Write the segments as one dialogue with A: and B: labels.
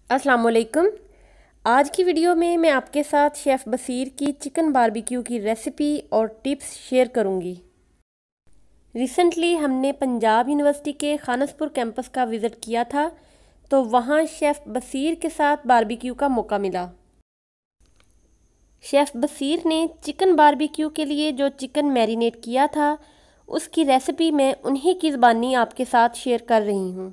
A: अस्सलाम वालेकुम। आज की वीडियो में मैं आपके साथ शेफ़ बसीर की चिकन बारबेक्यू की रेसिपी और टिप्स शेयर करूंगी। रिसेंटली हमने पंजाब यूनिवर्सिटी के खानसपुर कैंपस का विज़िट किया था, तो वहां शेफ़ बसीर के साथ बारबेक्यू का मौका मिला। शेफ़ बसीर ने चिकन बारबेक्यू के लिए जो चिकन मैरिनेट किया था, उसकी रेसिपी मैं उन्हीं की ज़बानी आपके साथ शेयर कर रही हूँ।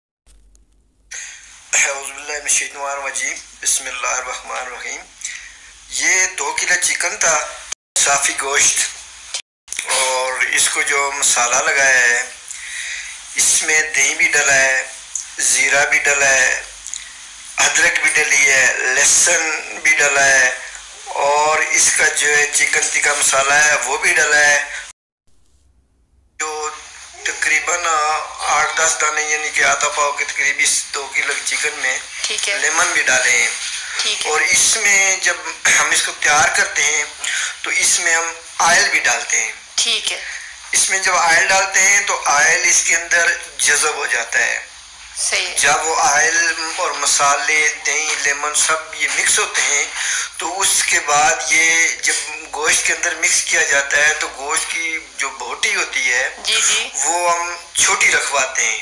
B: बिस्मिल्लाहिर्रहमानिर्रहीम। ये 2 किलो चिकन था, साफ़ी गोश्त, और इसको जो मसाला लगाया है इसमें दही भी डला है, ज़ीरा भी डला है, अदरक भी डली है, लहसुन भी डला है, और इसका जो है चिकन टिक्का मसाला है वो भी डला है। जो तकरीबन 8-10 दाने यानी कि आधा पाव के करीब इस 2 किलो चिकन में लेमन भी डाले हैं। और इसमें जब हम इसको तैयार करते हैं तो इसमें हम ऑयल भी डालते हैं।
C: ठीक है।
B: इसमें जब ऑयल डालते हैं तो ऑयल इसके अंदर जज़ब हो जाता है।
C: सही है।
B: जब वो ऑयल और मसाले, दही, लेमन सब ये मिक्स होते हैं तो उसके बाद ये जब गोश्त के अंदर मिक्स किया जाता है तो गोश्त की जो बोटी होती है
C: जी जी,
B: वो हम छोटी रखवाते हैं,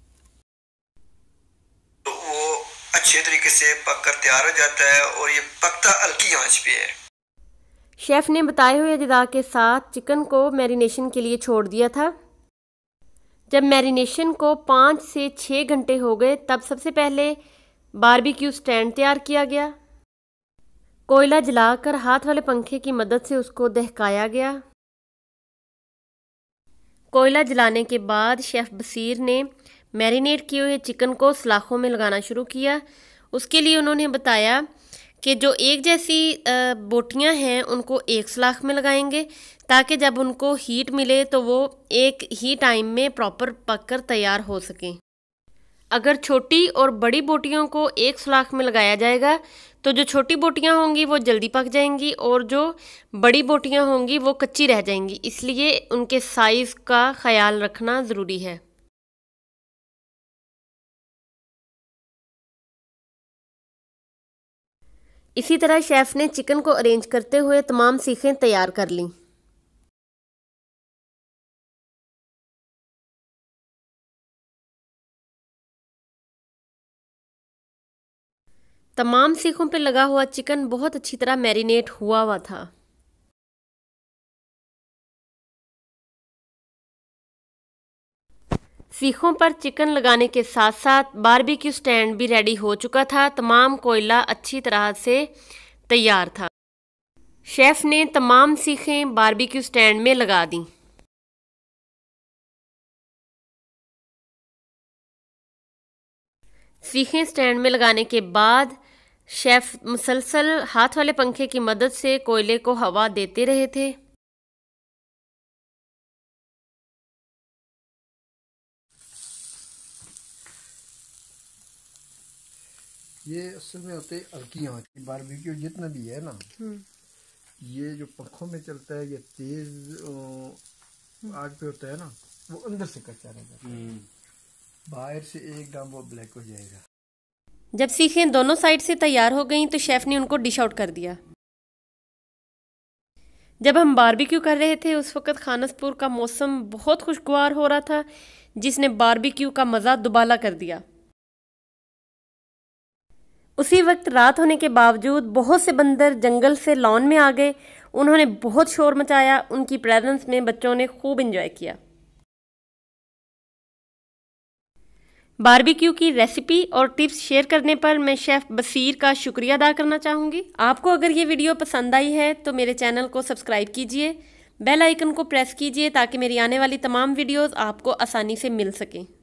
B: तो वो अच्छे तरीके से पक कर तैयार हो जाता है और ये पकता हल्की आंच पे है।
A: शेफ़ ने बताए हुए अज़्ज़ा के साथ चिकन को मैरिनेशन के लिए छोड़ दिया था। जब मैरिनेशन को 5 से 6 घंटे हो गए तब सबसे पहले बारबेक्यू स्टैंड तैयार किया गया। कोयला जलाकर हाथ वाले पंखे की मदद से उसको दहकाया गया। कोयला जलाने के बाद शेफ़ बसीर ने मैरिनेट किए हुए चिकन को सलाखों में लगाना शुरू किया। उसके लिए उन्होंने बताया कि जो एक जैसी बोटियां हैं उनको एक सलाख में लगाएंगे ताकि जब उनको हीट मिले तो वो एक ही टाइम में प्रॉपर पककर तैयार हो सकें। अगर छोटी और बड़ी बोटियों को एक सलाख में लगाया जाएगा तो जो छोटी बोटियां होंगी वो जल्दी पक जाएंगी और जो बड़ी बोटियां होंगी वो कच्ची रह जाएंगी, इसलिए उनके साइज़ का ख्याल रखना ज़रूरी है। इसी तरह शेफ़ ने चिकन को अरेंज करते हुए तमाम सीखें तैयार कर लीं। तमाम सीखों पे लगा हुआ चिकन बहुत अच्छी तरह मैरिनेट हुआ था। सीखों पर चिकन लगाने के साथ साथ बारबेक्यू स्टैंड भी रेडी हो चुका था। तमाम कोयला अच्छी तरह से तैयार था। शेफ़ ने तमाम सीखें बारबेक्यू स्टैंड में लगा दी। सीखें स्टैंड में लगाने के बाद शेफ़ मुसलसल हाथ वाले पंखे की मदद से कोयले को हवा देते रहे थे।
D: ये असल में होते हल्की आंच की बारबेक्यू जितना भी है ना, ये जो पंखों में चलता है ये तेज आग पे होता है ना, वो अंदर से कच्चा रह जाता है, बाहर से एकदम वो ब्लैक हो जाएगा।
A: जब सीखें दोनों साइड से तैयार हो गईं तो शेफ़ ने उनको डिश आउट कर दिया। जब हम बारबेक्यू कर रहे थे उस वक़्त खानसपुर का मौसम बहुत खुशगवार हो रहा था, जिसने बारबेक्यू का मज़ा दुबाला कर दिया। उसी वक्त रात होने के बावजूद बहुत से बंदर जंगल से लॉन में आ गए। उन्होंने बहुत शोर मचाया। उनकी प्रेजेंस में बच्चों ने खूब एंजॉय किया। बारबेक्यू की रेसिपी और टिप्स शेयर करने पर मैं शेफ़ बसीर का शुक्रिया अदा करना चाहूँगी। आपको अगर ये वीडियो पसंद आई है तो मेरे चैनल को सब्सक्राइब कीजिए, बेल आइकन को प्रेस कीजिए ताकि मेरी आने वाली तमाम वीडियोज़ आपको आसानी से मिल सकें।